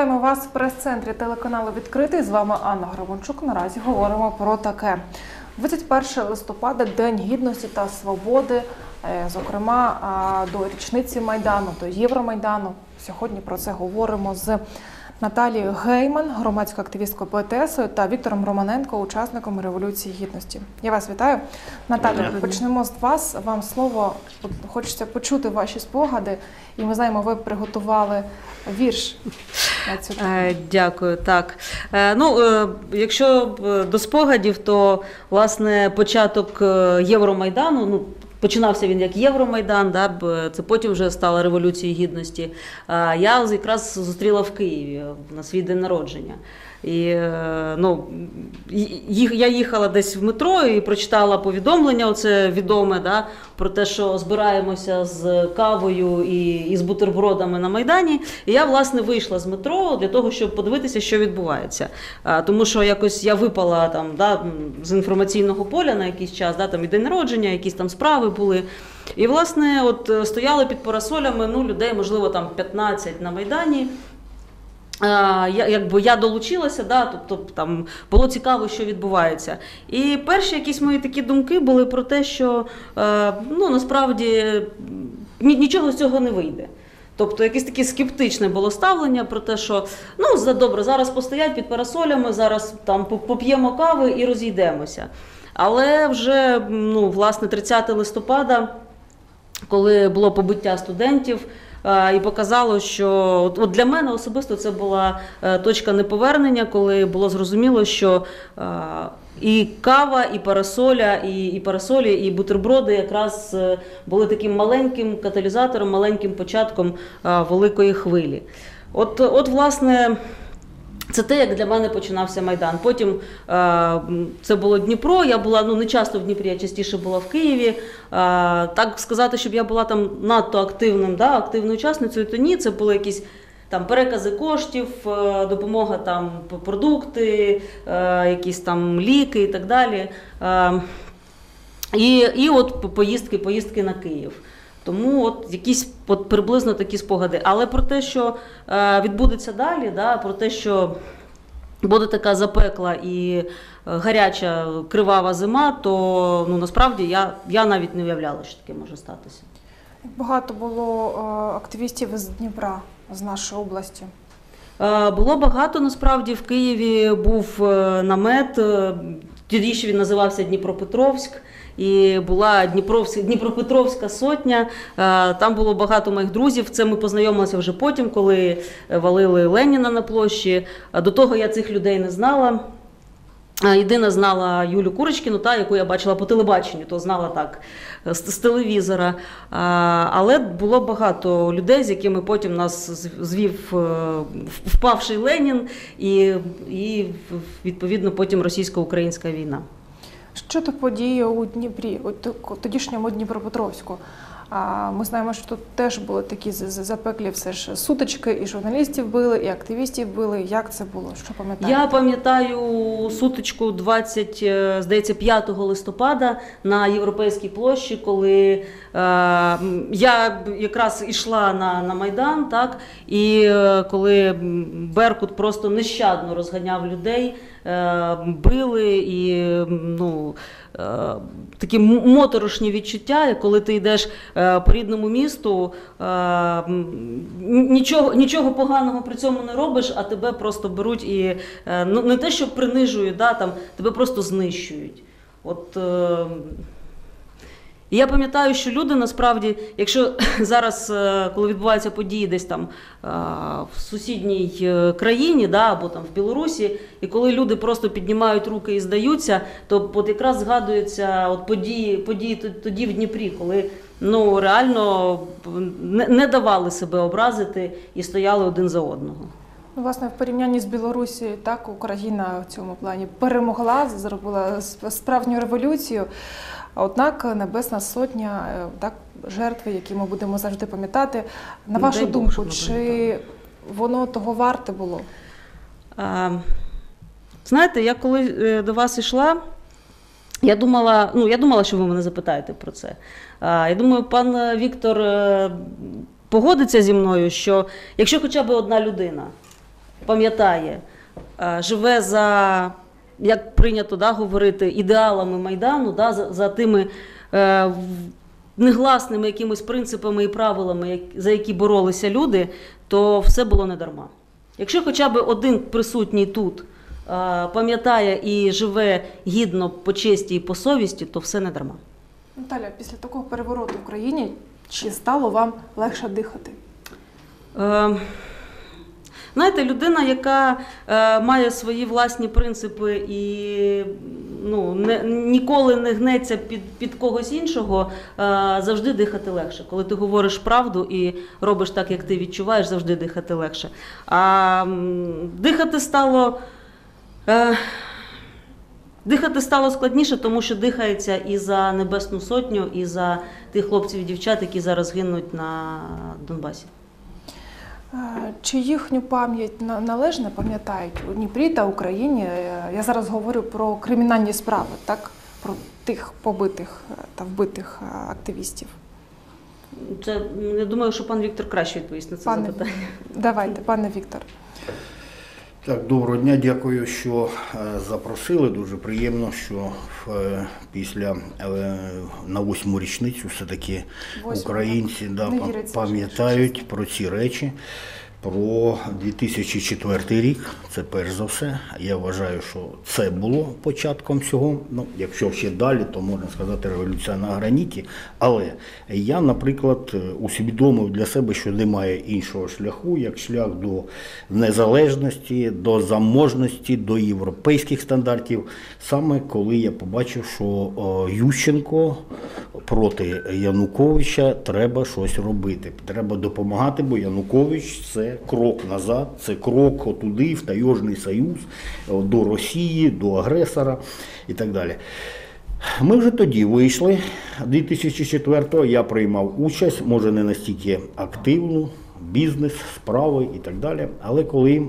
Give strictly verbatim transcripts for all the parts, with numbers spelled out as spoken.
Вітаємо вас в прес-центрі телеканалу «Відкритий». З вами Анна Гребенчук. Наразі говоримо про таке. двадцять перше листопада – День Гідності та Свободи, зокрема до річниці Майдану, до Євромайдану. Сьогодні про це говоримо з Наталією Гейман, громадською активісткою поетесою, та Віктором Романенко, учасником Революції Гідності. Я вас вітаю. Наталія, почнемо з вас. Вам слово. Хочеться почути ваші спогади. І ми знаємо, ви приготували вірш на цю тему. Дякую. Так. Ну, якщо до спогадів, то, власне, початок Євромайдану, ну, починався він як Євромайдан, да, це потім вже стала Революцією Гідності. Я якраз зустріла в Києві на свій день народження. І, ну, я їхала десь в метро і прочитала повідомлення, оце відоме, да, про те, що збираємося з кавою і, і з бутербродами на Майдані. І я, власне, вийшла з метро для того, щоб подивитися, що відбувається. А, тому що якось я випала там, да, з інформаційного поля на якийсь час, да, там і день народження, якісь там справи були. І, власне, от стояли під парасолями, ну, людей, можливо, там п'ятнадцять на Майдані. Я, якби я долучилася, да, тобто там було цікаво, що відбувається. І перші якісь мої такі думки були про те, що ну, насправді нічого з цього не вийде. Тобто якесь таке скептичне було ставлення про те, що ну, добре, зараз постоять під парасолями, зараз там поп'ємо кави і розійдемося. Але вже, ну, власне, тридцятого листопада, коли було побиття студентів, і показало, що от для мене особисто це була точка неповернення, коли було зрозуміло, що і кава, і парасоля, і, і парасолі, і бутерброди якраз були таким маленьким каталізатором, маленьким початком великої хвилі. От, от власне, це те, як для мене починався Майдан. Потім е, це було Дніпро, я була, ну, не часто в Дніпрі, я частіше була в Києві. Е, так сказати, щоб я була там надто активним, да, активною учасницею, то ні, це були якісь там перекази коштів, е, допомога там продукти, е, якісь там ліки і так далі. Е, і, і от поїздки, поїздки на Київ. Тому от якісь от приблизно такі спогади. Але про те, що е, відбудеться далі, да, про те, що буде така запекла і гаряча кривава зима, то ну, насправді я, я навіть не уявляла, що таке може статися. Багато було е, активістів з Дніпра, з нашої області. Е, було багато, насправді, в Києві був е, намет, е, тоді ще він називався Дніпропетровськ. І була Дніпропетровська сотня, там було багато моїх друзів, це ми познайомилися вже потім, коли валили Леніна на площі. До того я цих людей не знала. Єдина знала Юлю Курочкіну, та, яку я бачила по телебаченню, то знала так, з, з телевізора. Але було багато людей, з якими потім нас звів впавший Ленін і, і відповідно, потім російсько-українська війна. Щодо події у Дніпрі, у тодішньому Дніпропетровську, ми знаємо, що тут теж були такі запеклі все ж сутички, і журналістів били, і активістів били. Як це було? Що пам'ятаєте? Я пам'ятаю сутичку двадцять, здається, п'ятого листопада на Європейській площі, коли е, я якраз йшла на, на Майдан, так, і е, коли Беркут просто нещадно розганяв людей, е, били і, ну, такі моторошні відчуття, коли ти йдеш по рідному місту, нічого, нічого поганого при цьому не робиш, а тебе просто беруть і ну, не те, що принижують, да, там, тебе просто знищують. От, і я пам'ятаю, що люди насправді, якщо зараз, коли відбуваються події десь там в сусідній країні, да, або там в Білорусі, і коли люди просто піднімають руки і здаються, то от якраз згадуються от події, події тоді в Дніпрі, коли ну, реально не, не давали себе образити і стояли один за одного. Ну, власне, в порівнянні з Білорусією, так, Україна в цьому плані перемогла, зробила справжню революцію. Однак Небесна Сотня, так, жертви, які ми будемо завжди пам'ятати. На вашу Дай думку, Бог, чи воно того варте було? А, знаєте, я коли до вас йшла, я думала, ну, я думала, що ви мене запитаєте про це. А, я думаю, пан Віктор погодиться зі мною, що якщо хоча б одна людина пам'ятає, е, живе за, як прийнято да, говорити, ідеалами Майдану, да, за, за тими е, в- негласними якимись принципами і правилами, як- за які боролися люди, то все було не дарма. Якщо хоча б один присутній тут е, пам'ятає і живе гідно по честі і по совісті, то все не дарма. Наталя, після такого перевороту в країні, чи стало вам легше дихати? Е, Знаєте, людина, яка е, має свої власні принципи і ну, не, ніколи не гнеться під, під когось іншого, е, завжди дихати легше. Коли ти говориш правду і робиш так, як ти відчуваєш, завжди дихати легше. А м, дихати стало, е, дихати стало складніше, тому що дихається і за Небесну Сотню, і за тих хлопців і дівчат, які зараз гинуть на Донбасі. Е, Чи їхню пам'ять на- належно пам'ятають у Дніпрі та Україні? Е, Я зараз говорю про кримінальні справи, так? Про тих побитих е, та вбитих е, активістів. Це, я думаю, що пан Віктор краще відповість на це Пане, запитання. давайте, пане Віктор. Так, доброго дня, дякую, що е, запросили. Дуже приємно, що е, після е, на восьму річницю все-таки Восьму, українці да, Не па- віриться, пам'ятають про ці речі, про дві тисячі четвертий рік. Це перш за все. Я вважаю, що це було початком всього. Ну, якщо ще далі, то можна сказати революція на граніті. Але я, наприклад, усвідомив для себе, що немає іншого шляху, як шлях до незалежності, до заможності, до європейських стандартів. Саме коли я побачив, що о, Ющенко проти Януковича треба щось робити. Треба допомагати, бо Янукович – це крок назад, це крок отуди, в Таежний Союз, до Росії, до агресора і так далі. Ми вже тоді вийшли, дві тисячі четвертого, я приймав участь, може не настільки активну, бізнес, справи і так далі, але коли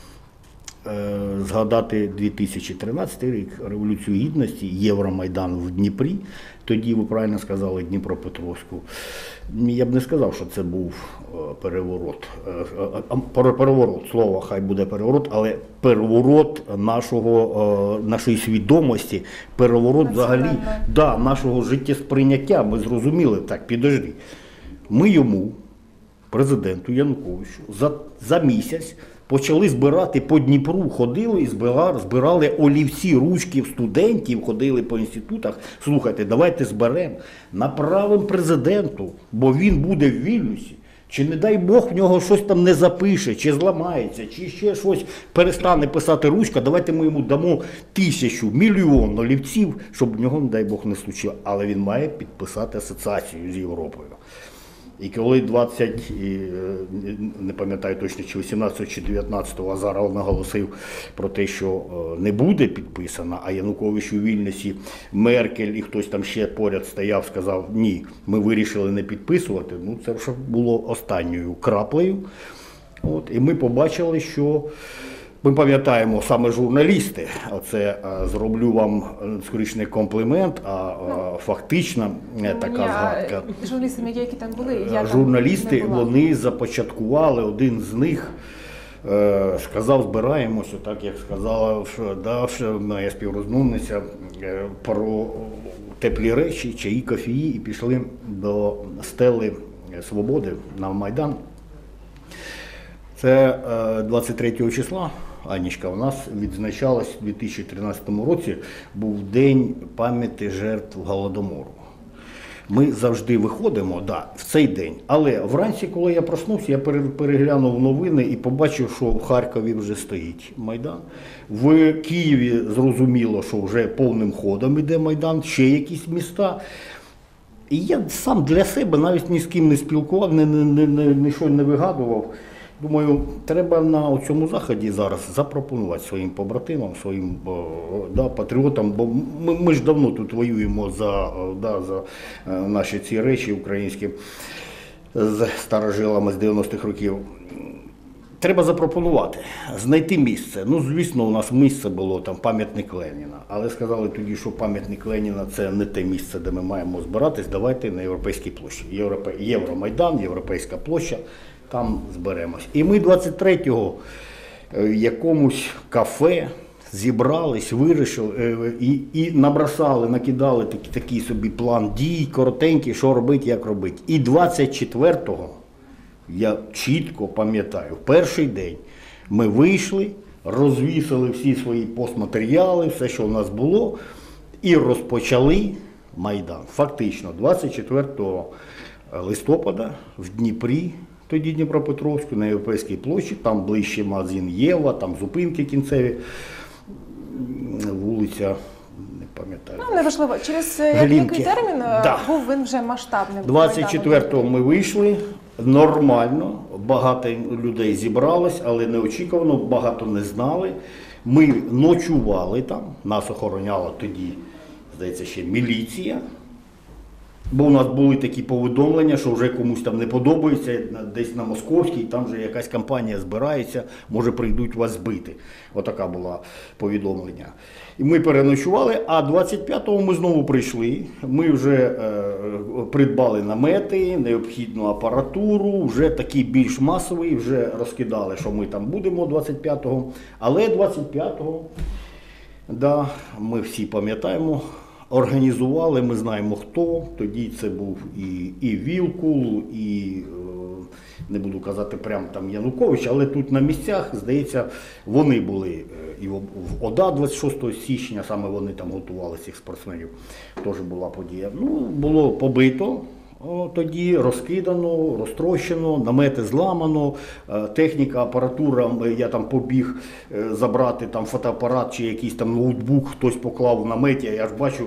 е, згадати дві тисячі тринадцятий рік, Революцію Гідності, Євромайдан в Дніпрі, тоді, ви правильно сказали, Дніпропетровську, я б не сказав, що це був е, переворот. Е, е, е, переворот, слово, хай буде переворот, але переворот нашого, е, нашої свідомості, переворот взагалі Національної. да, нашого життєсприйняття. Ми зрозуміли, так, підожди. Ми йому, президенту Януковичу, за, за місяць почали збирати по Дніпру, ходили і збирали, збирали олівці, ручки в студентів, ходили по інститутах. Слухайте, давайте зберемо, направимо президенту, бо він буде в Вільнюсі. Чи, не дай Бог, в нього щось там не запише, чи зламається, чи ще щось перестане писати ручка, давайте ми йому дамо тисячу, мільйон олівців, щоб в нього, не дай Бог, не случило. Але він має підписати асоціацію з Європою. І коли двадцять, не пам'ятаю точно, чи вісімнадцятого, чи дев'ятнадцятого Азаров наголосив про те, що не буде підписано, а Янукович у Вільнюсі, Меркель і хтось там ще поряд стояв, сказав, ні, ми вирішили не підписувати, ну це вже було останньою краплею. От, і ми побачили, що ми пам'ятаємо саме журналісти, оце а, зроблю вам скоріше не комплімент, а, а фактично е, така Ні, а згадка. журналістами, які там були, я там Журналісти, не була. вони започаткували, один з них е, сказав, збираємося, так як сказала що, да, що моя співрозмовниця, е, про теплі речі, чаї, кофеї, і пішли до стели Свободи на Майдан. Це е, двадцять третього числа, Анічка, у нас відзначалось у дві тисячі тринадцятому році, був День пам'яті жертв Голодомору. Ми завжди виходимо, да, в цей день. Але вранці, коли я проснувся, я пере- переглянув новини і побачив, що в Харкові вже стоїть Майдан. В Києві зрозуміло, що вже повним ходом іде Майдан, ще якісь міста. І я сам для себе навіть ні з ким не спілкував, ні, ні, ні, ні, нічого не вигадував. Думаю, треба на цьому заході зараз запропонувати своїм побратимам, своїм о, да, патріотам, бо ми, ми ж давно тут воюємо за, о, да, за е, наші ці речі українські з старожилами з дев'яностих років. Треба запропонувати, знайти місце. Ну, звісно, у нас місце було там пам'ятник Леніна, але сказали тоді, що пам'ятник Леніна – це не те місце, де ми маємо збиратись, давайте на Європейській площі. Європе... Євромайдан, Європейська площа, там зберемось. І ми двадцять третього в якомусь кафе зібрались, вирішили е, і, і набросали, накидали такий, такий собі план дій, коротенький, що робити, як робити. І двадцять четвертого, я чітко пам'ятаю, в перший день ми вийшли, розвісили всі свої постматеріали, все, що у нас було, і розпочали Майдан. Фактично, двадцять четвертого листопада в Дніпрі, тоді Дніпропетровську, на Європейській площі, там ближче магазин Єва, там зупинки кінцеві, вулиця, не пам'ятаю. Ну, неважливо. Через е, Глінки. який термін е, Да. був він вже масштабним? двадцять четвертого ми вийшли, нормально, багато людей зібралось, але неочікувано, багато не знали. Ми ночували там, нас охороняла тоді, здається, ще міліція. Бо у нас були такі повідомлення, що вже комусь там не подобається, десь на Московській, там вже якась компанія збирається, може прийдуть вас збити. Отака була повідомлення. І ми переночували, а двадцять п'ятого ми знову прийшли, ми вже е, придбали намети, необхідну апаратуру, вже такий більш масовий, вже розкидали, що ми там будемо двадцять п'ятого. Але двадцять п'ятого, да, ми всі пам'ятаємо, організували, ми знаємо хто, тоді це був і, і Вілкул, і, не буду казати прямо там Янукович, але тут на місцях, здається, вони були і в ОДА двадцять шостого січня, саме вони там готували цих спортсменів, теж була подія. Ну, було побито. О, тоді розкидано, розтрощено, намети зламано, техніка, апаратура, я там побіг забрати там фотоапарат чи якийсь там ноутбук, хтось поклав в наметі, я ж бачу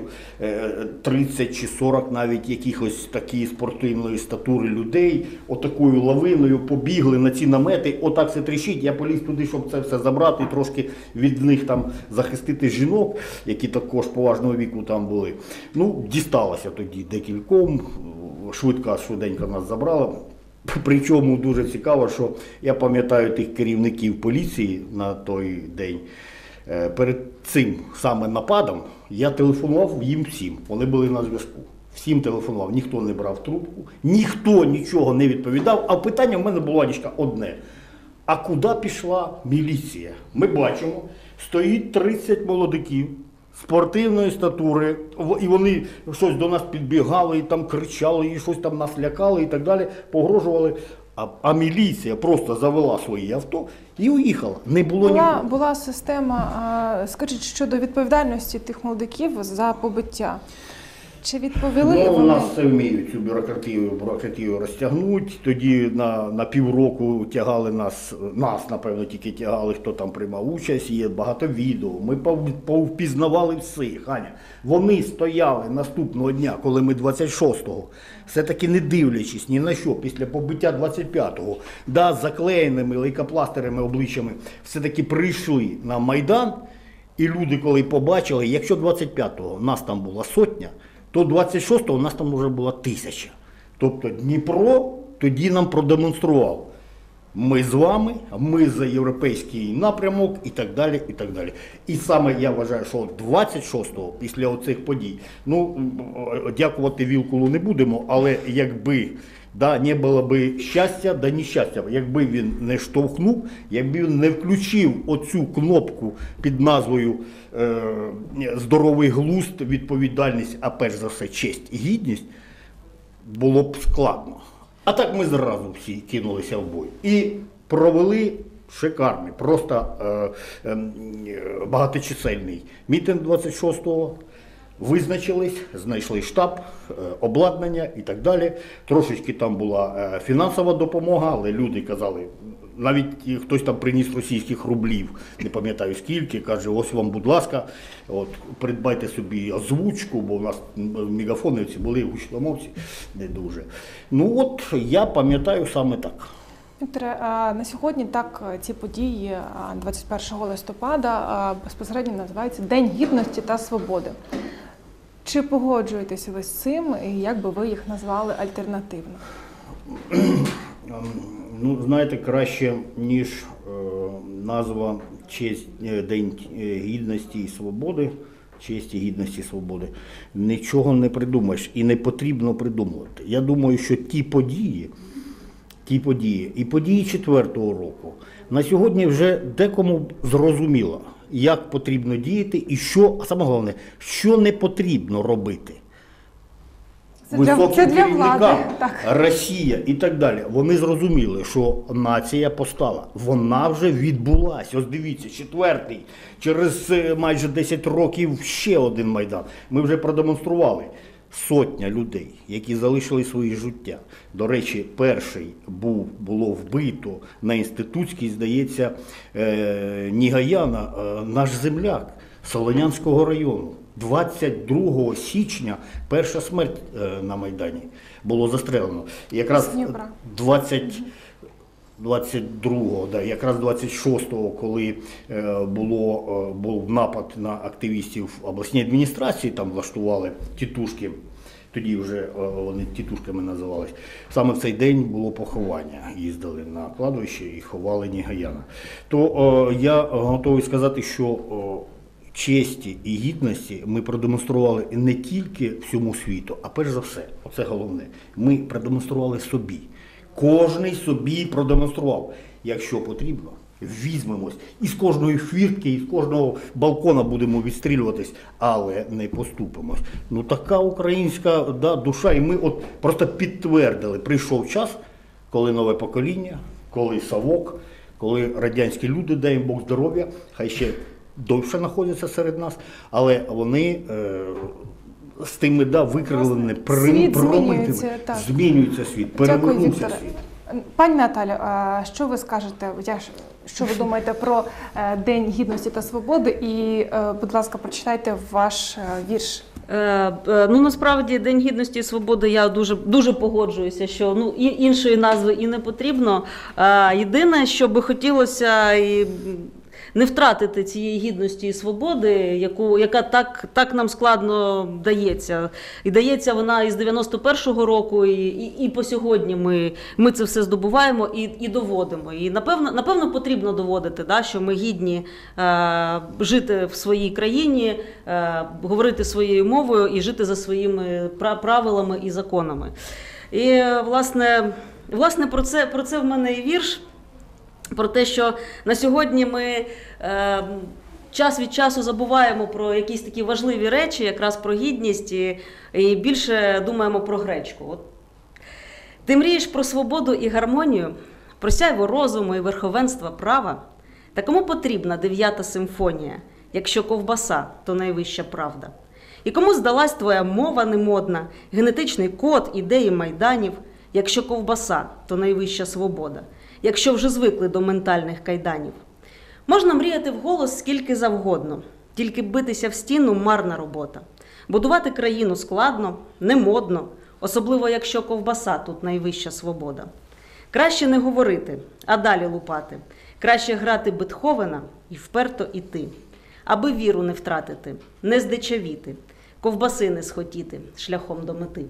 тридцять чи сорок навіть якихось такі спортивної статури людей, отакою лавиною побігли на ці намети, отак все тріщить, я поліз туди, щоб це все забрати, і трошки від них там захистити жінок, які також поважного віку там були. Ну, дісталося тоді декільком. Швидка, швиденько нас забрала. Причому дуже цікаво, що я пам'ятаю тих керівників поліції на той день. Перед цим саме нападом я телефонував їм всім. Вони були на зв'язку. Всім телефонував, ніхто не брав трубку, ніхто нічого не відповідав. А питання в мене було, Анічка, одне. А куди пішла міліція? Ми бачимо, стоїть тридцять молодиків спортивної статури, і вони щось до нас підбігали, і там кричали, і щось там нас лякали і так далі, погрожували. А, а міліція просто завела свої авто і уїхала. Не було Була, нікого. була система, а, скажіть, щодо відповідальності тих молодиків за побиття. Чи відповіли Ну, у вони? нас це вміють цю бюрократію, бюрократію розтягнути. Тоді на, на півроку тягали нас, нас, напевно, тільки тягали, хто там приймав участь, є багато відео. Ми пов- повпізнавали всіх, Аня. Вони стояли наступного дня, коли ми двадцять шостого, все-таки не дивлячись ні на що, після побиття двадцять п'ятого, да, з заклеєними лейкопластирами обличчями, все-таки прийшли на Майдан, і люди, коли побачили, якщо двадцять п'ятого нас там була сотня, то двадцять шостого у нас там вже була тисяча. Тобто Дніпро тоді нам продемонстрував. Ми з вами, ми за європейський напрямок і так далі, і так далі. І саме я вважаю, що двадцять шостого, після оцих подій, ну, дякувати Вілкулу не будемо, але якби да, не було б щастя, да нещастя, якби він не штовхнув, якби він не включив оцю кнопку під назвою е, «Здоровий глузд, відповідальність, а перш за все честь і гідність», було б складно. А так ми зразу всі кинулися в бой. І провели шикарний, просто е, е, багаточисельний мітинг двадцять шостого. Визначились, знайшли штаб, е, обладнання і так далі. Трошечки там була е, фінансова допомога, але люди казали, навіть хтось там приніс російських рублів, не пам'ятаю скільки, каже, ось вам, будь ласка, от, придбайте собі озвучку, бо у нас мегафонівці були, гучномовці не дуже. Ну от, я пам'ятаю саме так. Вікторе, а на сьогодні так ці події а, двадцять першого листопада а, безпосередньо називаються День гідності та свободи. Чи погоджуєтеся ви з цим і як би ви їх назвали альтернативно? Ну, знаєте, краще, ніж е, назва честь, День гідності і свободи, честі, гідності, свободи, нічого не придумаєш і не потрібно придумувати. Я думаю, що ті події, ті події. І події четвертого року. На сьогодні вже декому зрозуміло, як потрібно діяти і що, а саме головне, що не потрібно робити. Це для, Високим це для керівникам, влади. Так. Росія і так далі. Вони зрозуміли, що нація постала. Вона вже відбулась. Ось дивіться, четвертий, через е, майже десять років ще один Майдан. Ми вже продемонстрували. Сотня людей, які залишили свої життя. До речі, перший був, було вбито на Інститутській, здається, е, Нігаяна, е, наш земляк Солонянського району. двадцять другого січня перша смерть е, на Майдані було застрелено. Якраз З Дніпра. двадцять двадцять другого, да, якраз двадцять шостого, коли е, було, е, був напад на активістів обласній адміністрації, там влаштували тітушки, тоді вже е, вони тітушками називались. Саме в цей день було поховання, їздили на кладовище і ховали Нігаяна. То е, я готовий сказати, що е, честі і гідності ми продемонстрували не тільки всьому світу, а перш за все, оце головне, ми продемонстрували собі. Кожний собі продемонстрував. Якщо потрібно, візьмемось. І з кожної хвіртки, і з кожного балкона будемо відстрілюватись, але не поступимось. Ну така українська да, душа. І ми от просто підтвердили, прийшов час, коли нове покоління, коли совок, коли радянські люди, дай їм Бог здоров'я, хай ще довше знаходяться серед нас, але вони е, з тими да, викривленими, Світ змінюється, так. змінюється світ, Дякую, перевернувся Вікторе. світ. Пані Наталю, а що ви скажете, я ж- що ви думаєте про е, День Гідності та Свободи? І, е, будь ласка, прочитайте ваш е, вірш. Е, е, Ну насправді День Гідності і Свободи, я дуже дуже погоджуюся, що ну і іншої назви і не потрібно. Е, Єдине, що би хотілося і не втратити цієї гідності і свободи, яку яка так так нам складно дається. І дається вона із дев'яносто першого року, і, і, і по сьогодні ми, ми це все здобуваємо і, і доводимо. І напевно, напевно потрібно доводити, да, що ми гідні е, жити в своїй країні, е, говорити своєю мовою і жити за своїми правилами і законами. І власне, власне про це, про це в мене і вірш. Про те, що на сьогодні ми е, час від часу забуваємо про якісь такі важливі речі, якраз про гідність, і, і більше думаємо про гречку. От. Ти мрієш про свободу і гармонію, про сяйво розуму і верховенства права? Та кому потрібна дев'ята симфонія, якщо ковбаса, то найвища правда? І кому здалась твоя мова немодна, генетичний код ідеї майданів, якщо ковбаса, то найвища свобода? Якщо вже звикли до ментальних кайданів. Можна мріяти вголос скільки завгодно, тільки битися в стіну – марна робота. Будувати країну складно, не модно, особливо якщо ковбаса тут найвища свобода. Краще не говорити, а далі лупати. Краще грати Бетховена і вперто іти. Аби віру не втратити, не здичавіти, ковбаси не схотіти шляхом до мети.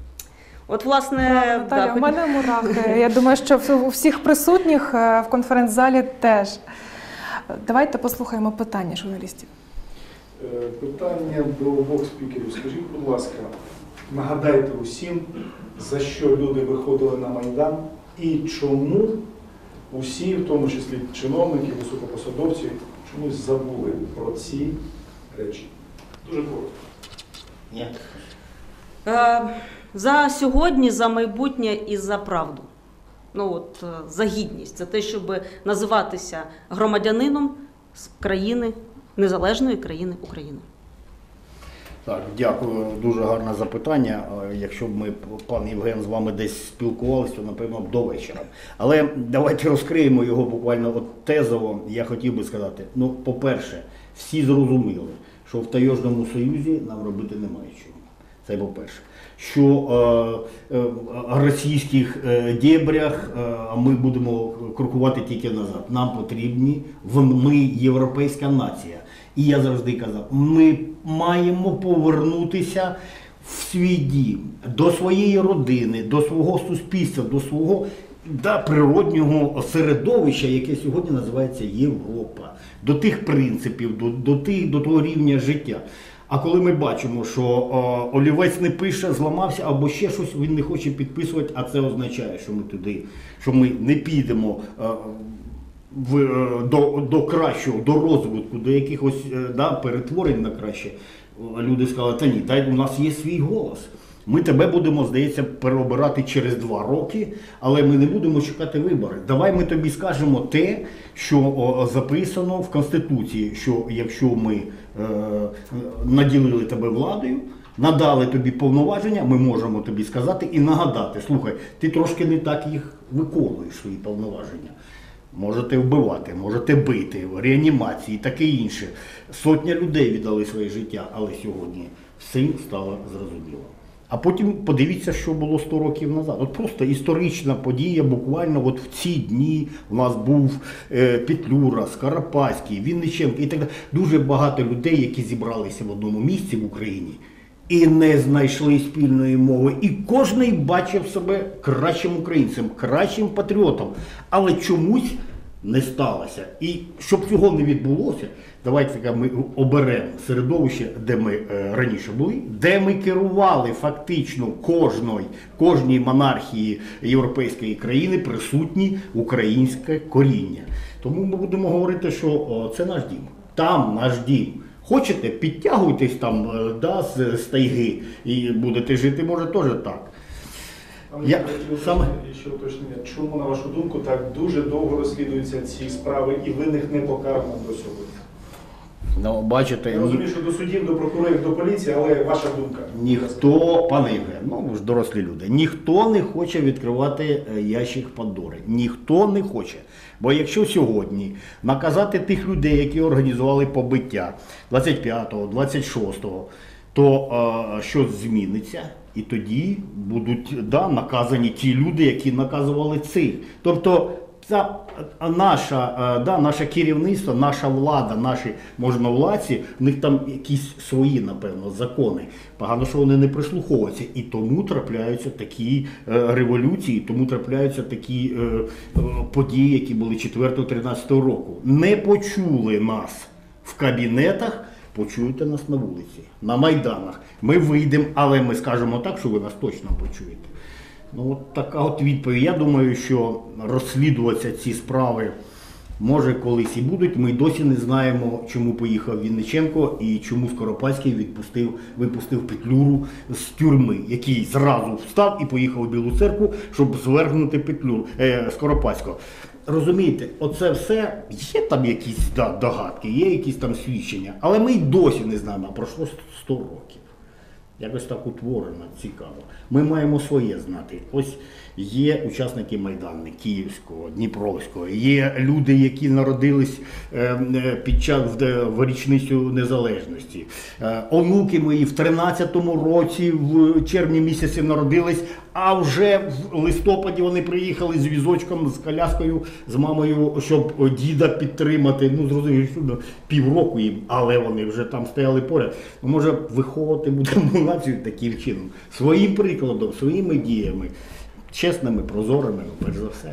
От, власне, Наталя, да, у мене мурахи. Я думаю, що у всіх присутніх е, в конференц-залі теж. Давайте послухаємо питання журналістів. Е, Питання до обох спікерів. Скажіть, будь ласка, нагадайте усім, за що люди виходили на Майдан і чому усі, в тому числі чиновники, високопосадовці, чомусь забули про ці речі. Дуже коротко. Ні. Е, За сьогодні, за майбутнє і за правду. Ну от, е, за гідність. За те, щоб називатися громадянином з країни, незалежної країни України. Так, дякую. Дуже гарне запитання. Е, Якщо б ми, пан Євген, з вами десь спілкувалися, то, напевно, до вечора. Але давайте розкриємо його буквально от тезово. Я хотів би сказати, ну, по-перше, всі зрозуміли, що в Таежному Союзі нам робити немає чого. Це по-перше. Що е, е, російських е, дєбрях е, ми будемо крокувати тільки назад. Нам потрібні, ми європейська нація. І я завжди казав, ми маємо повернутися в свій дім, до своєї родини, до свого суспільства, до свого да, природнього середовища, яке сьогодні називається Європа, до тих принципів, до, до, тих, до того рівня життя. А коли ми бачимо, що о, олівець не пише, зламався або ще щось, він не хоче підписувати, а це означає, що ми туди, що ми не підемо е, в, е, до, до кращого, до розвитку, до якихось е, да, перетворень на краще. Люди сказали, та ні, дай у нас є свій голос. Ми тебе будемо, здається, переобирати через два роки, але ми не будемо чекати вибори. Давай ми тобі скажемо те, що о, записано в Конституції, що якщо ми е, наділили тебе владою, надали тобі повноваження, ми можемо тобі сказати і нагадати, слухай, ти трошки не так їх виконуєш, свої повноваження. Можете вбивати, можете бити, в реанімації і таке інше. Сотня людей віддали своє життя, але сьогодні всім стало зрозуміло. А потім подивіться, що було сто років назад. От просто історична подія, буквально от в ці дні у нас був е, Петлюра, Скоропадський, Вінниченко і так далі. Дуже багато людей, які зібралися в одному місці в Україні і не знайшли спільної мови. І кожен бачив себе кращим українцем, кращим патріотом. Але чомусь не сталося. І щоб цього не відбулося, давайте ми оберемо середовище, де ми е, раніше були, де ми керували фактично кожної, кожній монархії європейської країни присутні українське коріння. Тому ми будемо говорити, що о, це наш дім, там наш дім. Хочете, підтягуйтесь там е, да, з, з тайги і будете жити, може, теж так. Я саме ще уточнення, чому, на вашу думку, так дуже довго розслідуються ці справи і винних не покарано до сьогодні? Ну, бачите, Я розумію, що до судів, до прокурорів, до поліції, але ваша думка? Ніхто, пане Євген, ну ви ж дорослі люди, ніхто не хоче відкривати ящик Пандори. Ніхто не хоче. Бо якщо сьогодні наказати тих людей, які організували побиття двадцять п'ятого, двадцять шостого, то а, щось зміниться. І тоді будуть да, наказані ті люди, які наказували цих. Тобто ця наша, да, наше керівництво, наша влада, наші можновладці, в них там якісь свої, напевно, закони. Погано, що вони не прислуховуються. І тому трапляються такі е, революції, тому трапляються такі е, е, події, які були четвертого-тринадцятого року. Не почули нас в кабінетах. Почуєте нас на вулиці, на майданах. Ми вийдемо, але ми скажемо так, що ви нас точно почуєте. Ну от така от відповідь. Я думаю, що розслідуватися ці справи може колись і будуть. Ми досі не знаємо, чому поїхав Вінниченко і чому Скоропадський відпустив, випустив Петлюру з тюрми, який зразу встав і поїхав у Білу Церкву, щоб звергнути Петлюру, е, Скоропадського. Розумієте, оце все, є там якісь да, догадки, є якісь там свідчення, але ми й досі не знаємо, а пройшло сто років. Якось так утворено, цікаво. Ми маємо своє знати. Ось є учасники Майдану, Київського, Дніпровського, є люди, які народились під час в річницю незалежності. Онуки мої в тринадцятому році, в червні місяці народились, а вже в листопаді вони приїхали з візочком, з коляскою, з мамою, щоб діда підтримати. Ну, зрозуміло, що півроку їм, але вони вже там стояли поряд. Ну, може, виховувати будемо націю таким чином. Своїм прикладом, своїми діями, чесними, прозорими, перш за все.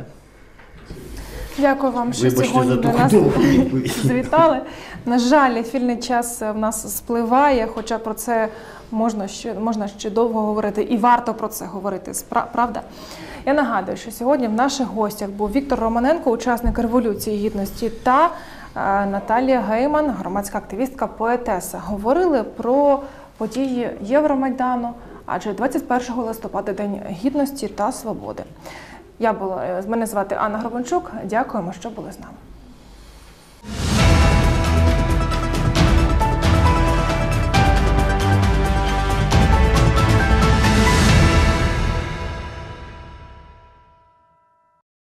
Дякую вам, що Вибачте сьогодні за до таку нас довгу відповідь. завітали. На жаль, ефірний час в нас спливає, хоча про це можна ще, можна ще довго говорити і варто про це говорити, правда? Я нагадую, що сьогодні в наших гостях був Віктор Романенко, учасник Революції Гідності, та Наталія Гейман, громадська активістка, поетеса. Говорили про події Євромайдану, адже двадцять першого листопада – День Гідності та Свободи. Я була, мене звати Анна Грабанчук. Дякуємо, що були з нами.